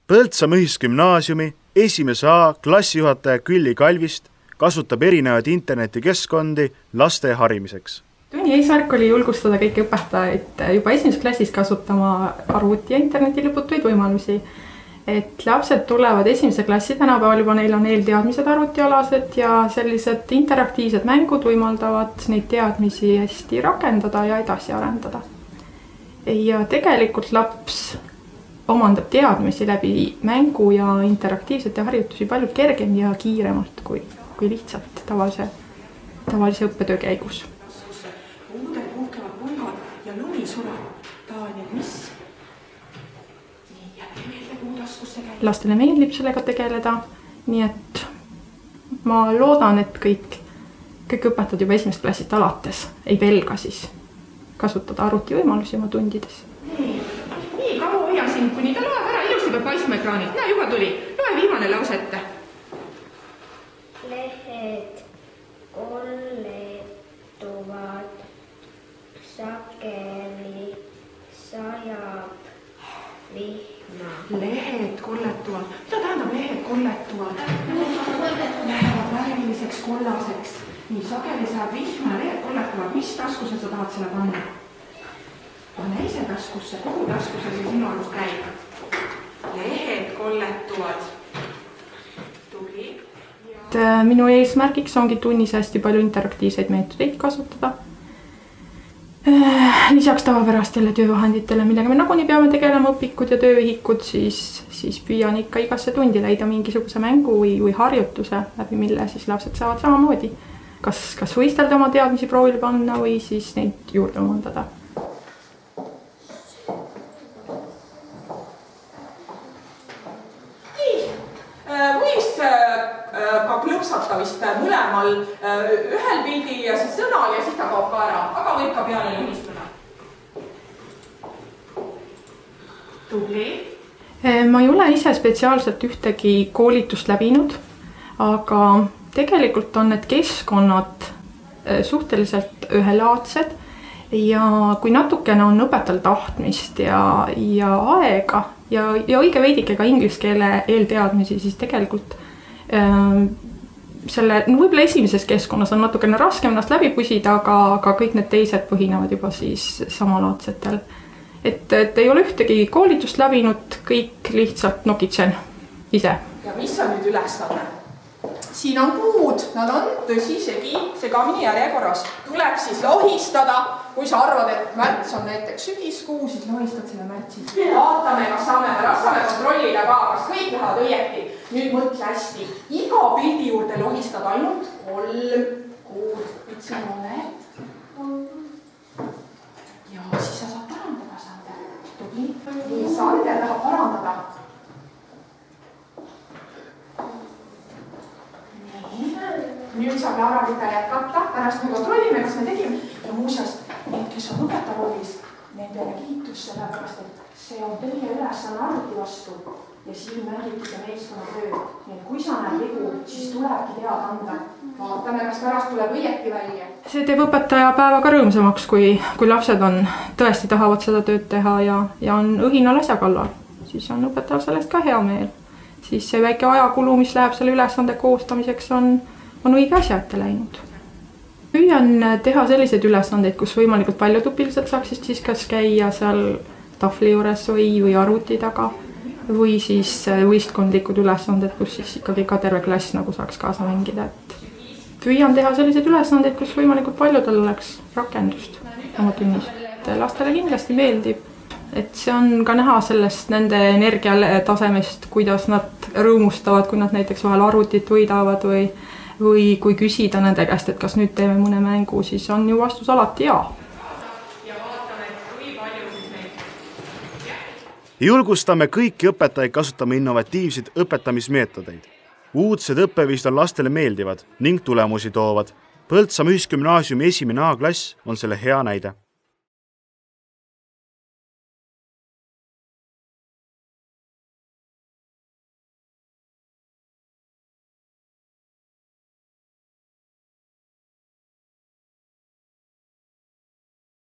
Põltsamaa Ühisgümnaasiumi esimese A klassijuhataja Külli Kalvist kasutab erinevaid internetikeskkondi laste harimiseks. Tunni eesmärk oli julgustada kõiki õpetajaid juba esimeses klassis kasutama arvuti- ja interneti lõputuid võimalusi. Et lapsed tulevad esimese klassi tänapäeval juba, neil on eelteadmised arvutialased ja sellised interaktiivsed mängud võimaldavad neid teadmisi hästi rakendada ja edasi arendada. Ja tegelikult laps omandab teadmisi läbi mängu ja interaktiivsete harjutusi palju kergem ja kiiremalt kui lihtsalt tavalise õppetöö käigus. Uudel puhkevad pulgad ja lumi sulab. Taaniel, mis? Nii, jälle meelde puudaskusse käib. Lastele meeldib sellega tegeleda, nii et ma loodan, et kõik õpetajad juba esimest klassist alates ei pelga siis kasutada arvuti võimalusi oma tundides. Nii, kaua hoia sind, kuni ta loeb ära, ilusti peab paistma ekraanilt. Näe, juba tuli. Loe viimane lause ette. Lehed kolletuvad, sageli sajab vihma. Lehed kolletuvad. Mida tähendab lehed kolletuvad? Lähevad värviliseks kollaseks. Nii, sageli sajab vihma, lehed kolletuvad. Mis taskuse sa tahad selle panna? Pane ise taskusse, kogu taskusse see sinu arust käib. Lehed kolletuvad. Tubli. Minu eesmärgiks ongi tunnis hästi palju interaktiivseid meetodeid kasutada. Lisaks tavapärastele töövahenditele, millega me nagunii peame tegelema, õpikud ja töövihikud, siis püüan ikka igasse tundi leida mingisuguse mängu või harjutuse, läbi mille siis lapsed saavad samamoodi kas võistelda oma teadmisi proovile panna või siis neid juurde omandada. Võis ka klõpsata vist mõlemal ühel pildil ja siis sõnal ja siis ta kaob ka ära, aga võib ka peale lõhistada. Tubli. Ma ei ole ise spetsiaalselt ühtegi koolitust läbinud, aga tegelikult on need keskkonnad suhteliselt ühelaadsed ja kui natukene on õpetajal tahtmist ja aega ja õige veidike ka inglise keele eelteadmisi, siis tegelikult võib-olla esimeses keskkonnas on natukene raskem ennast läbi pusida, aga kõik need teised põhinevad juba siis samalaadsetel. Et ei ole ühtegi koolitust läbinud, kõik lihtsalt nokitsen ise. Ja mis on nüüd ülesanne? Siin on kuud, nad on tõsi segamini järjekorras. Tuleb siis lohistada, kui sa arvad, et märts on näiteks sügiskuu, siis lohistad selle märtsis. Vaatame, kas saame kontrollida ka, kas kõik lähevad õieti. Nüüd mõtle hästi, iga pildi juurde lohistad ainult 3 kuud. Ütsi oled. Ja siis sa saad parandada, Sander. Tubli. Nii, Sander tahab parandada. Nüüd saab Laura Vita jätkata, pärast me kontrollime, kas me tegime. Ja muuseas, need, kes on õpetaroolis, nendele kiitus sellepärast, et see on teie ülesanne arvuti vastu ja siin mängibki see meeskonna töö. Nii et kui sa näed vigu, siis tulebki teada anda. Vaatame, kas pärast tuleb õieti välja. See teeb õpetaja päeva ka rõõmsamaks, kui lapsed tõesti tahavad seda tööd teha ja on õhinal asja kallal. Siis on õpetajal sellest ka hea meel. Siis see väike ajakulu, mis läheb selle ülesande koostamiseks, on õige asja ette läinud. Püüan teha selliseid ülesandeid, kus võimalikult paljud õpilased saaksid siis kas käia seal tahvli juures või arvuti taga või siis võistkondlikud ülesanded, kus siis ikkagi ka terve klass nagu saaks kaasa mängida. Püüan teha selliseid ülesandeid, kus võimalikult paljudel oleks rakendust oma tunnis. Lastele kindlasti meeldib, et see on ka näha sellest nende energiatasemest, kuidas nad rõõmustavad, kui nad näiteks vahel arvutit võidavad või kui küsida nende käest, et kas nüüd teeme mõne mängu, siis on ju vastus alati jaa. Julgustame kõiki õpetajaid kasutama innovatiivseid õpetamismeetodeid. Uudsed õppeviisid on lastele meeldivad ning tulemusi toovad. Põltsamaa Ühisgümnaasiumi esimene A-klass on selle hea näide.